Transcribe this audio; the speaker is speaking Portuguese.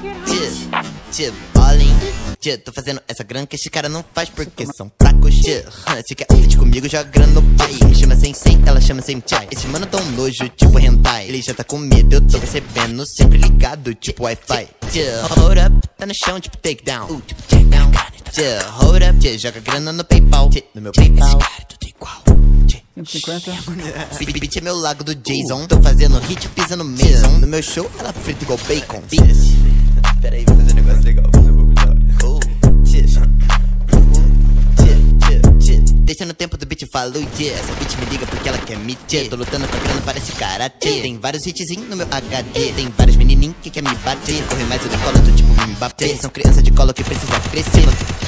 Ballin'. Tô fazendo essa grana que esses cara não faz porque são fracos. Se quer ouvir comigo, joga grana no pai. Me chama sem, ela chama sem chai. Esse mano tão nojo, tipo hentai. Ele já tá com medo, eu tô percebendo. Sempre ligado, tipo Wi-Fi. Hold up, tá no chão, tipo take down. Tipo take down. Hold up, joga grana no PayPal. No meu PayPal. Esse cara é tudo igual. 150. Beat é meu lago do Jason. Tô fazendo hit, pisa no Mason. No meu show, ela frita igual bacon. Pera aí, vou fazer um negócio legal. Fazer um pouco de deixa no tempo do beat, falo essa bitch me liga porque ela quer me Tô lutando com a grana, parece karate. Tem vários hitzinhos no meu HD. Tem vários menininhos que quer me bater. Se correr mais eu decolo, tô tipo Mbappé. São crianças de colo que precisa crescer.